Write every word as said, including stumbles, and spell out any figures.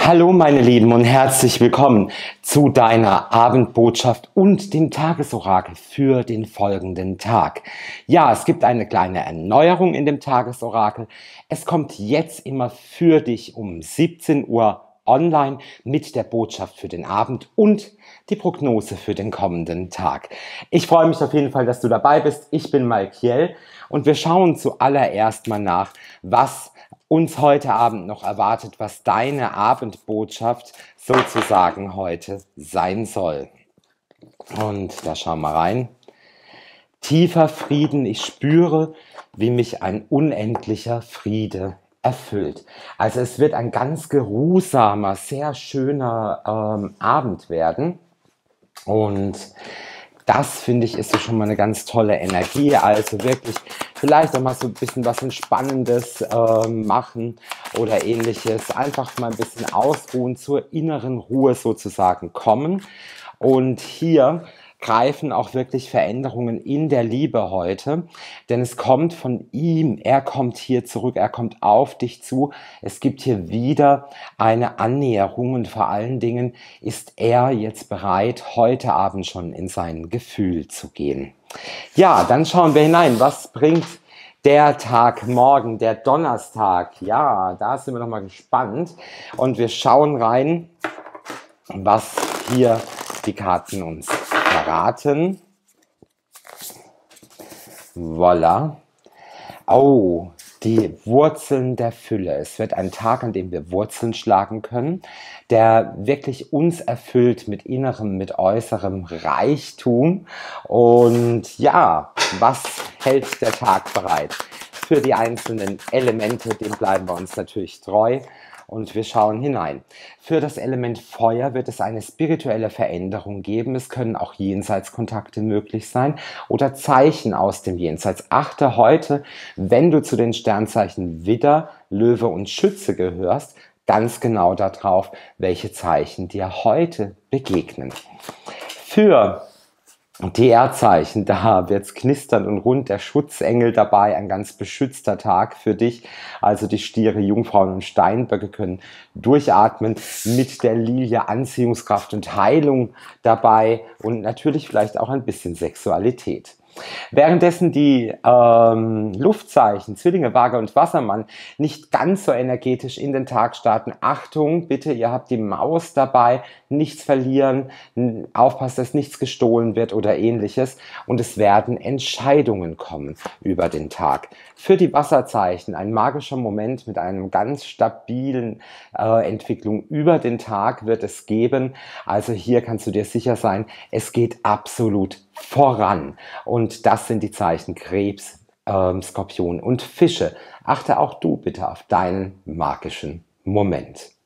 Hallo meine Lieben und herzlich willkommen zu deiner Abendbotschaft und dem Tagesorakel für den folgenden Tag. Ja, es gibt eine kleine Erneuerung in dem Tagesorakel. Es kommt jetzt immer für dich um siebzehn Uhr online mit der Botschaft für den Abend und die Prognose für den kommenden Tag. Ich freue mich auf jeden Fall, dass du dabei bist. Ich bin Malkiel und wir schauen zuallererst mal nach, was uns heute Abend noch erwartet, was deine Abendbotschaft sozusagen heute sein soll. Und da schauen wir rein. Tiefer Frieden, ich spüre, wie mich ein unendlicher Friede erfüllt. Also es wird ein ganz geruhsamer, sehr schöner ähm, Abend werden. Und das, finde ich, ist so schon mal eine ganz tolle Energie. Also wirklich vielleicht auch mal so ein bisschen was Entspannendes äh, machen oder ähnliches. Einfach mal ein bisschen ausruhen, zur inneren Ruhe sozusagen kommen. Und hier greifen auch wirklich Veränderungen in der Liebe heute, denn es kommt von ihm, er kommt hier zurück, er kommt auf dich zu, es gibt hier wieder eine Annäherung und vor allen Dingen ist er jetzt bereit, heute Abend schon in sein Gefühl zu gehen. Ja, dann schauen wir hinein, was bringt der Tag morgen, der Donnerstag. Ja, da sind wir noch mal gespannt und wir schauen rein, was hier die Karten uns verraten. Voila. Oh, die Wurzeln der Fülle. Es wird ein Tag, an dem wir Wurzeln schlagen können, der wirklich uns erfüllt mit innerem, mit äußerem Reichtum. Und ja, was hält der Tag bereit? Für die einzelnen Elemente, dem bleiben wir uns natürlich treu. Und wir schauen hinein. Für das Element Feuer wird es eine spirituelle Veränderung geben. Es können auch Jenseitskontakte möglich sein oder Zeichen aus dem Jenseits. Achte heute, wenn du zu den Sternzeichen Widder, Löwe und Schütze gehörst, ganz genau darauf, welche Zeichen dir heute begegnen. Für die Erdzeichen, da wird's knistern und rund, der Schutzengel dabei, ein ganz beschützter Tag für dich. Also die Stiere, Jungfrauen und Steinböcke können durchatmen mit der Lilie, Anziehungskraft und Heilung dabei und natürlich vielleicht auch ein bisschen Sexualität. Währenddessen die ähm, Luftzeichen, Zwillinge, Waage und Wassermann nicht ganz so energetisch in den Tag starten. Achtung, bitte, ihr habt die Maus dabei, nichts verlieren, aufpasst, dass nichts gestohlen wird oder ähnliches. Und es werden Entscheidungen kommen über den Tag. Für die Wasserzeichen ein magischer Moment mit einem ganz stabilen äh, Entwicklung über den Tag wird es geben. Also hier kannst du dir sicher sein, es geht absolut voran. Und das sind die Zeichen Krebs, ähm, Skorpion und Fische. Achte auch du bitte auf deinen magischen Moment.